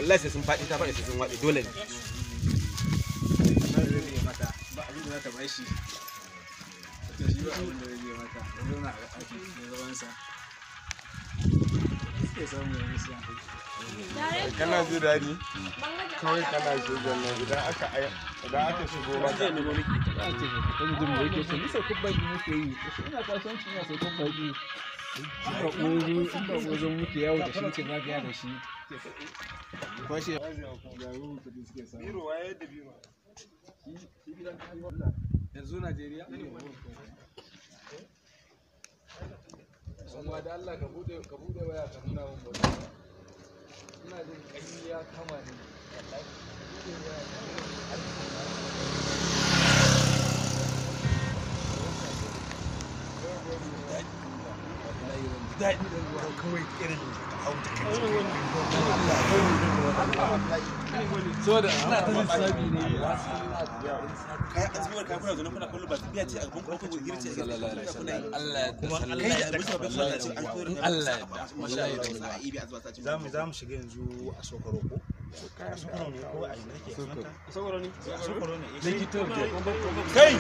wallahi sai sun faɗi ta faɗi sai sun waɗe dole ne. Mata ba abin da za ta bashi. To shi ba abin da zai mata. Yanzu na aiki da zamansa. Suke samu yanzu siya. Kana ji daɗi kawai kana shigon nan idan aka shigo maka Za ce ka tafi jin mai kyau. Ni saukun baki muke yi. Ina kasuwanci ina saukun baki. Inda ƙozo muke yawo da shi ke zagaya da shi. Kwashe. biro waye da biro Yanzu Najeriya? Sanwa da Allah ka bude waya ka nuna mun bauta. Ina jin ƙanyi ya kama ni. Daɗi kawai irin hau da kai. So da ina ta lissafi ne. Kai azumar kai kuna zo kuna kallo ba tafiya ce a gaban ku ko girce a gaban Allah kuma Allah ya da mutum bai ce an koyar da Allah za mu shiga yanzu a Sokoro ko a Sokoro ne ko a ina ke Sokoro ne Sokoro ne likito kai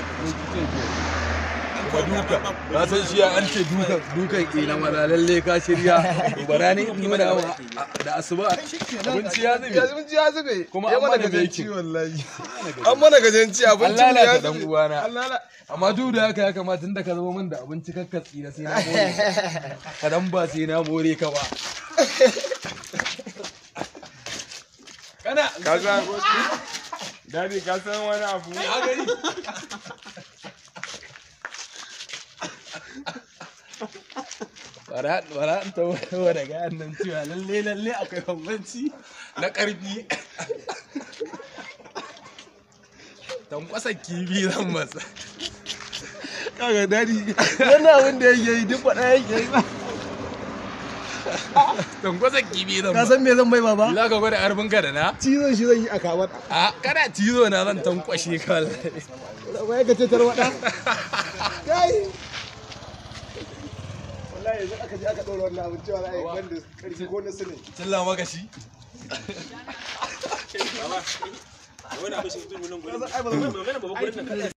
ka duka na san shi an ce dukan ina maza lalle ka shirya bara ne in mana da asuba abinci ya zube kuma an mana gajenci wallahi an mana gajenci abinci ya zube dan uwana amma duk da haka ya kamata tunda ka zama min da abinci kakkatsi na sai na more ka dan ba sai na more ka ba kana ka san dadi ka san wani abu bara ta wada ga nan cewa lalle akwai bambanci na karfi tankwasan kibi zan masa kaga dadi wannan abin da yake yi duk faɗa yake yi tankwasan kibi zan ka san me zan bai baba za ka gwada arbin ka da na cizon shi zan yi a kawar a kana cizo na zan tankwashe ka wallahi ka ce tarwada kai wallahi yanzu aka je aka ɗora wannan abin cewa za a yi banda ƙarfi ko na sune cilla maka shi wani abin shi mutum nan gurin